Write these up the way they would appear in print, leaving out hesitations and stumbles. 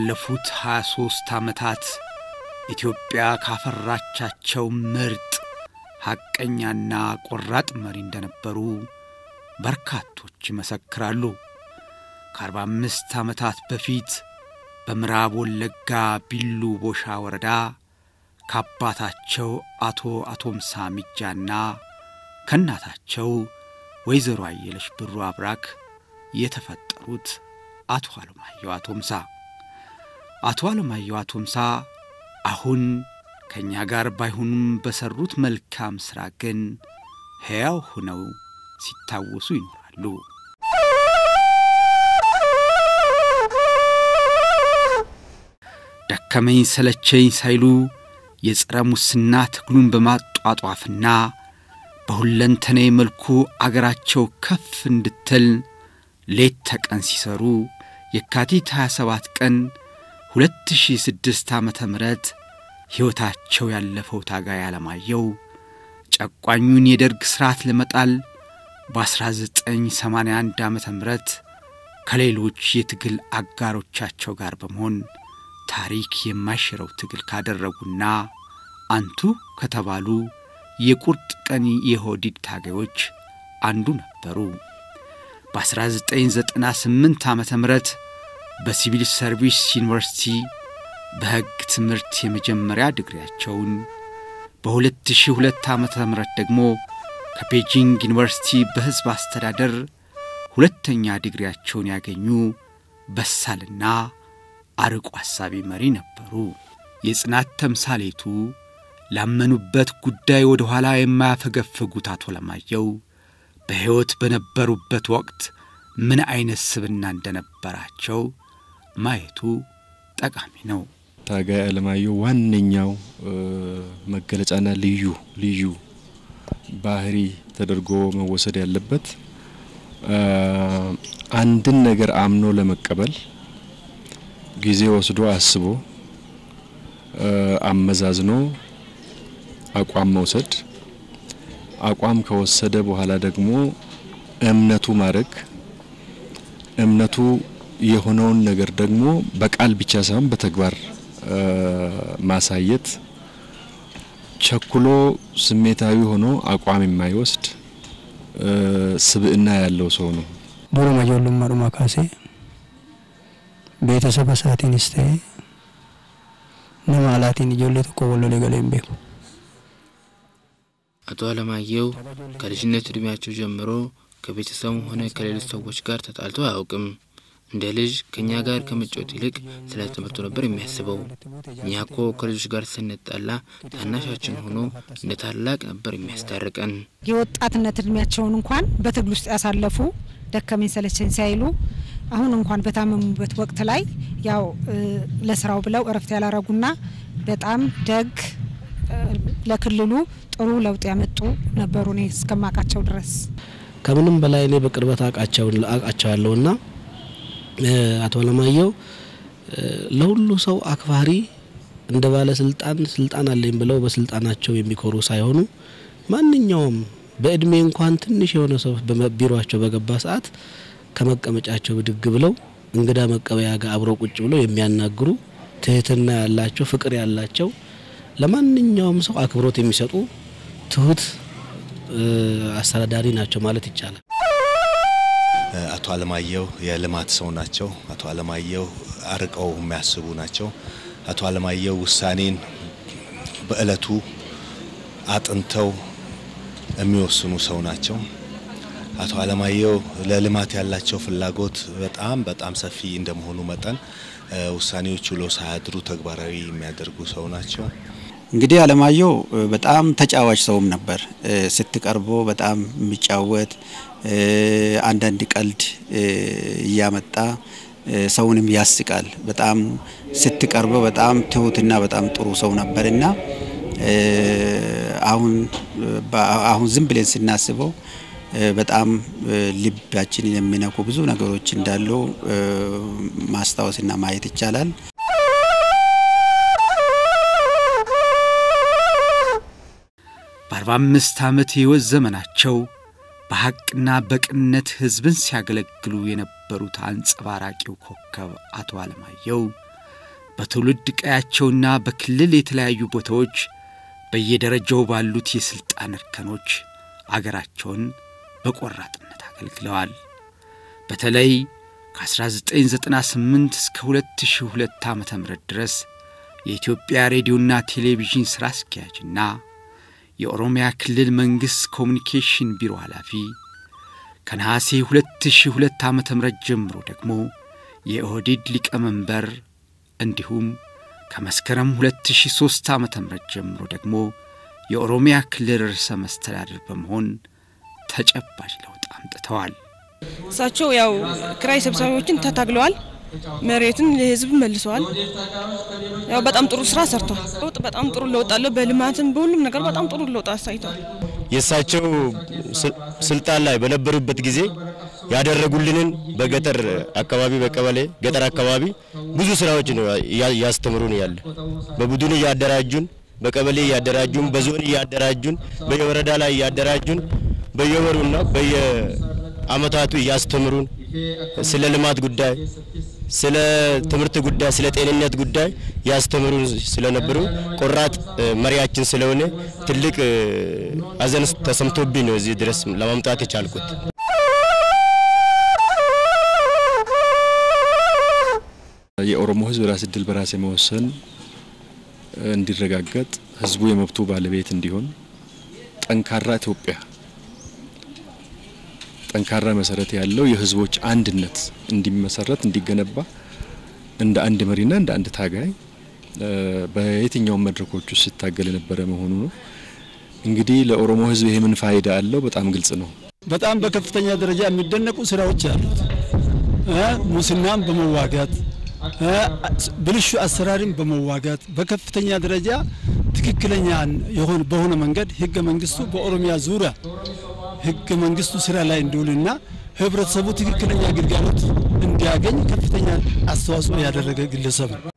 ባለፉት 23 ዓመታት ኢትዮጵያ ካፈራቻቸው ምርጥ ሐቀኛና ቆራጥ መሪ እንደነበሩ በርካቶች ይመሰክራሉ። ከ45 ዓመታት በፊት በምዕራብ ወለጋ ቢሉ ቦሻ ወረዳ ከአባታቸው አቶ አቶምሳ ሚጃና ከእናታቸው ወይዘሮ አየለሽ ብሩ አብራክ የተፈጠሩት አቶ አለማየሁ አቶምሳ አሁን ከኛ ጋር ባይሆኑም በሰሩት መልካም ሥራ ግን ሕያው ሆነው ሲታወሱ ይኖራሉ። ደከመኝ ሰለቸኝ ሳይሉ የጸረ ሙስና ትግሉን በማጧጧፍና በሁለንተናዊ መልኩ አገራቸው ከፍ እንድትል ሌት ተቀን ሲሰሩ የካቲት 27 ቀን 2006 ዓመተ ምህረት ሕይወታቸው ያለፈው ታጋይ አለማየሁ ጨቋኙን የደርግ ሥርዓት ለመጣል በ1981 ዓመተ ምህረት ከሌሎች የትግል አጋሮቻቸው ጋር በመሆን ታሪክ የማይሽረው ትግል ካደረጉና አንቱ ከተባሉ የቁርጥ ቀን የሆዲድ ታጋዮች አንዱ ነበሩ። በ1998 ዓመተ ምህረት በሲቪል ሰርቪስ ዩኒቨርሲቲ በሕግ ትምህርት የመጀመሪያ ዲግሪያቸውን በ2002 ዓመተ ምህረት ደግሞ ከቤጂንግ ዩኒቨርሲቲ በሕዝብ አስተዳደር ሁለተኛ ዲግሪያቸውን ያገኙ በሳልና አርቆ ሐሳቢ መሪ ነበሩ። የጽናት ተምሳሌቱ ላመኑበት ጉዳይ ወደ ኋላ የማያፈገፍጉት አቶ አለማየሁ በሕይወት በነበሩበት ወቅት ምን አይነት ስብዕና እንደነበራቸው ማየቱ ጠቃሚ ነው። ታጋይ አለማየሁ ዋነኛው መገለጫና ልዩ ባህሪ ተደርጎ መወሰድ ያለበት አንድን ነገር አምኖ ለመቀበል ጊዜ ወስዶ አስቦ አመዛዝኖ አቋም መውሰድ፣ አቋም ከወሰደ በኋላ ደግሞ እምነቱ ማድረግ፣ እምነቱ የሆነውን ነገር ደግሞ በቃል ብቻ ሳይሆን በተግባር ማሳየት፣ ቸኩሎ ስሜታዊ ሆኖ አቋም የማይወስድ ስብዕና ያለው ሰው ነው። ዶሮ ማጆሉም ማሩማ ካሴ ቤተሰብ ሳቲን እስቴ ነማላቲን ጆሌ ተቆወሎ ለገለም ቤኩ አቶ አለማየሁ ከልጅነት እድሜያቸው ጀምሮ ከቤተሰቡ ሆነ ከሌሎች ሰዎች ጋር ተጣልቶ አያውቅም። እንደ ልጅ ከኛ ጋር ከመጫወት ይልቅ ስለ ትምህርቱ ነበር የሚያስበው። እኛኮ ከልጆች ጋር ስንጣላ ታናሻችን ሆኖ እንደ ታላቅ ነበር የሚያስታርቀን። የወጣትነት እድሜያቸውን እንኳን በትግል ውስጥ ያሳለፉ ደከመኝ ሰለቸኝ ሳይሉ አሁን እንኳን በታመሙበት ወቅት ላይ ያው ለስራው ብለው እረፍት ያላረጉና በጣም ደግ ለክልሉ ጥሩ ለውጥ ያመጡ ነበሩ ነው እስከማቃቸው ድረስ። ከምንም በላይ እኔ በቅርበት አቃቸዋለሁና አቶ አለማየሁ ለሁሉ ሰው አክባሪ እንደ ባለ ስልጣን አለኝ ብለው በስልጣናቸው የሚኮሩ ሳይሆኑ ማንኛውም በእድሜ እንኳን ትንሽ የሆነ ሰው በቢሮአቸው በገባ ሰዓት ከመቀመጫቸው ብድግ ብለው እንግዳ መቀበያ ጋር አብረው ቁጭ ብለው የሚያናግሩ ትህትና ያላቸው ፍቅር ያላቸው ለማንኛውም ሰው አክብሮት የሚሰጡ ትሁት አስተዳዳሪ ናቸው ማለት ይቻላል። አቶ አለማየሁ የልማት ሰው ናቸው። አቶ አለማየሁ አርቀው የሚያስቡ ናቸው። አቶ አለማየሁ ውሳኔን በእለቱ አጥንተው የሚወስኑ ሰው ናቸው። አቶ አለማየሁ ለልማት ያላቸው ፍላጎት በጣም ሰፊ እንደመሆኑ መጠን ውሳኔዎቹ ለሳያድሩ ተግባራዊ የሚያደርጉ ሰው ናቸው። እንግዲህ አለማየሁ በጣም ተጫዋች ሰውም ነበር። ስትቀርቦ በጣም የሚጫወት አንዳንድ ቀልድ ያመጣ ሰውንም ያስቃል። በጣም ስትቀርበው በጣም ትሁትና በጣም ጥሩ ሰው ነበርና አሁን ዝም ብለን ስናስበው በጣም ልባችንን የሚነኩ ብዙ ነገሮች እንዳሉ ማስታወስና ማየት ይቻላል። በ45 ዓመት የሕይወት ዘመናቸው በሐቅና በቅንነት ሕዝብን ሲያገለግሉ የነበሩት አንጸባራቂው ኮከብ አቶ አለማየሁ በትውልድ ቀያቸውና በክልል የተለያዩ ቦታዎች በየደረጃው ባሉት የስልጣን እርከኖች አገራቸውን በቆራጥነት አገልግለዋል። በተለይ ከ1998 እስከ 2002 ዓመተ ምህረት ድረስ የኢትዮጵያ ሬዲዮና ቴሌቪዥን ሥራ አስኪያጅና የኦሮሚያ ክልል መንግሥት ኮሙኒኬሽን ቢሮ ኃላፊ ከነሐሴ 2002 ዓመተ ምህረት ጀምሮ ደግሞ የኦህዴድ ሊቀመንበር እንዲሁም ከመስከረም 2003 ዓመተ ምህረት ጀምሮ ደግሞ የኦሮሚያ ክልል ርዕሰ መስተዳድር በመሆን ተጨባጭ ለውጥ አምጥተዋል። እሳቸው ያው ክራይ ሰብሳቢዎችን ተታግለዋል፣ መሬትን ለህዝብ መልሰዋል። ያው በጣም ጥሩ ስራ ሰርተዋል። ለውጥ በጣም ጥሩ ለውጥ አለ። በልማትም በሁሉም ነገር በጣም ጥሩ ለውጥ አሳይተዋል። የእሳቸው ስልጣን ላይ በነበሩበት ጊዜ ያደረጉልንን በገጠር አካባቢ በቀበሌ ገጠር አካባቢ ብዙ ስራዎች ነው ያስተምሩን ያለ በቡድን ያደራጁን በቀበሌ ያደራጁን በዞን ያደራጁን በየወረዳ ላይ ያደራጁን በየወሩና በየአመታቱ ያስተምሩን ስለ ልማት ጉዳይ ስለ ትምህርት ጉዳይ ስለ ጤንነት ጉዳይ ያስተምሩን ስለነበሩ ቆራጥ መሪያችን ስለሆነ ትልቅ አዘን ተሰምቶብኝ ነው እዚህ ድረስ ለማምጣት የቻልኩት። የኦሮሞ ህዝብ ራስ ዕድል በራስ የመወሰን እንዲረጋገጥ ህዝቡ የመብቱ ባለቤት እንዲሆን ጠንካራ ኢትዮጵያ ጠንካራ መሰረት ያለው የህዝቦች አንድነት እንዲመሰረት እንዲገነባ እንደ አንድ መሪና እንደ አንድ ታጋይ በየትኛው መድረኮች ውስጥ ሲታገል የነበረ መሆኑ ነው። እንግዲህ ለኦሮሞ ህዝብ ይሄ ምን ፋይዳ አለው? በጣም ግልጽ ነው። በጣም በከፍተኛ ደረጃ የሚደነቁ ስራዎች አሉት። ሙስናን በመዋጋት ብልሹ አሰራርን በመዋጋት በከፍተኛ ደረጃ ትክክለኛ በሆነ መንገድ ህገ መንግስቱ በኦሮሚያ ዙሪያ ህገ መንግስቱ ስራ ላይ እንዲውልና ህብረተሰቡ ትክክለኛ ግልጋሎት እንዲያገኝ ከፍተኛ አስተዋጽኦ ያደረገ ግለሰብ ነው።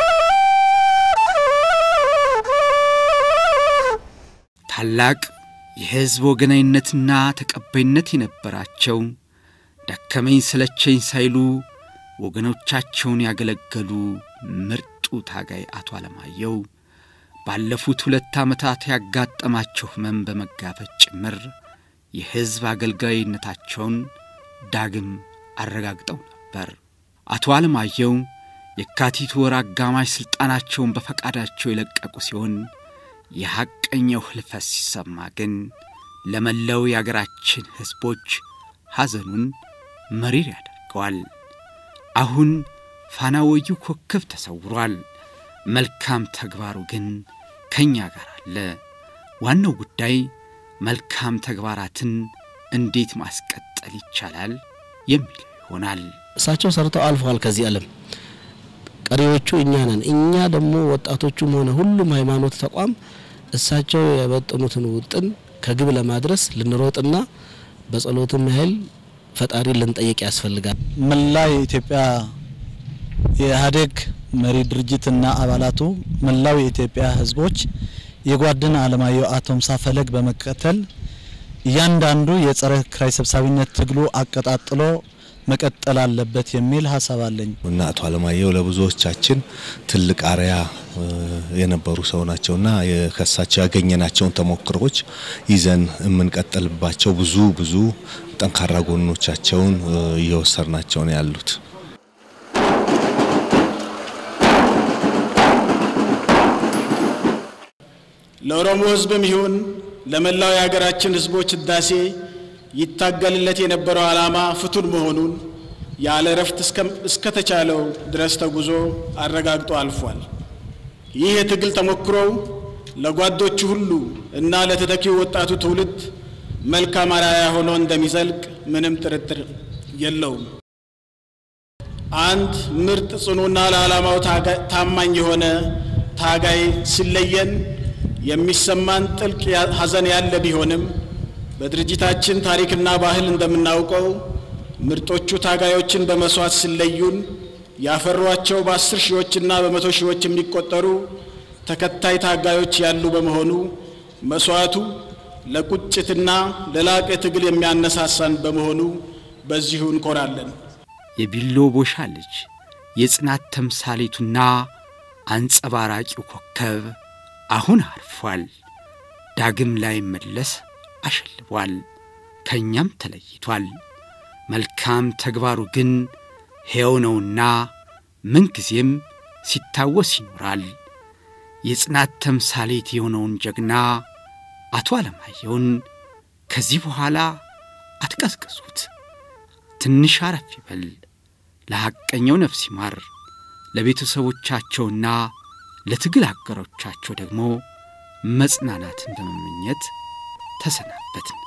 ታላቅ የህዝብ ወገናዊነትና ተቀባይነት የነበራቸው ደከመኝ ሰለቸኝ ሳይሉ ወገኖቻቸውን ያገለገሉ ምርጡ ታጋይ አቶ አለማየሁ ባለፉት 2 ዓመታት ያጋጠማቸው ህመም በመጋፈጥ ጭምር የህዝብ አገልጋይነታቸውን ዳግም አረጋግጠው ነበር። አቶ አለማየሁ የካቲት ወር አጋማሽ ስልጣናቸውን በፈቃዳቸው የለቀቁ ሲሆን የሐቀኛው ህልፈት ሲሰማ ግን ለመላው የአገራችን ህዝቦች ሐዘኑን መሪር ያደርገዋል። አሁን ፋናወዩ ኮከብ ተሰውሯል። መልካም ተግባሩ ግን ከኛ ጋር አለ። ዋናው ጉዳይ መልካም ተግባራትን እንዴት ማስቀጠል ይቻላል የሚል ይሆናል። እሳቸው ሰርተው አልፈዋል ከዚህ ዓለም። ቀሪዎቹ እኛ ነን። እኛ ደግሞ ወጣቶቹም ሆነ ሁሉም ሃይማኖት ተቋም እሳቸው ያበጠኑትን ውጥን ከግብ ለማድረስ ልንሮጥና በጸሎትም ኃይል ፈጣሪ ልንጠይቅ ያስፈልጋል። መላው የኢትዮጵያ የኢህአዴግ መሪ ድርጅትና አባላቱ መላው የኢትዮጵያ ህዝቦች የጓድና አለማየሁ አቶምሳ ፈለግ በመከተል እያንዳንዱ የጸረ ክራይ ሰብሳቢነት ትግሉ አቀጣጥሎ መቀጠል አለበት የሚል ሐሳብ አለኝ። እና አቶ አለማየሁ ለብዙዎቻችን ትልቅ አርአያ የነበሩ ሰው ናቸውና የከሳቸው ያገኘናቸውን ተሞክሮች ይዘን የምንቀጥልባቸው ብዙ ጠንካራ ጎኖቻቸውን እየወሰርናቸው ነው ያሉት። ለኦሮሞ ህዝብም ይሁን ለመላው የሀገራችን ህዝቦች ዳሴ ይታገልለት የነበረው ዓላማ ፍቱን መሆኑን ያለ ረፍት እስከተቻለው ድረስ ተጉዞ አረጋግጦ አልፏል። ይህ የትግል ተሞክሮው ለጓዶቹ ሁሉ እና ለተተኪው ወጣቱ ትውልድ መልካም አርአያ ሆኖ እንደሚዘልቅ ምንም ጥርጥር የለውም። አንድ ምርጥ ጽኑና ለዓላማው ታማኝ የሆነ ታጋይ ሲለየን የሚሰማን ጥልቅ ሐዘን ያለ ቢሆንም በድርጅታችን ታሪክና ባህል እንደምናውቀው ምርጦቹ ታጋዮችን በመስዋዕት ሲለዩን ያፈሯቸው በ10 ሺዎችና በ100 ሺዎች የሚቆጠሩ ተከታይ ታጋዮች ያሉ በመሆኑ መስዋዕቱ ለቁጭትና ለላቀ ትግል የሚያነሳሳን በመሆኑ በዚሁ እንኮራለን። የቢሎ ቦሻ ልጅ የጽናት ተምሳሌቱና አንጸባራቂው ኮከብ አሁን አርፏል። ዳግም ላይ መለስ አሸልቧል። ከኛም ተለይቷል። መልካም ተግባሩ ግን ሕያው ነውና ምንጊዜም ሲታወስ ይኖራል። የጽናት ተምሳሌት የሆነውን ጀግና አቶ አለማየሁን ከዚህ በኋላ አትቀስቅሱት። ትንሽ አረፍ ይበል። ለሐቀኛው ነፍስ ይማር። ለቤተሰቦቻቸውና ለትግል አጋሮቻቸው ደግሞ መጽናናትን በመመኘት ተሰናበትን።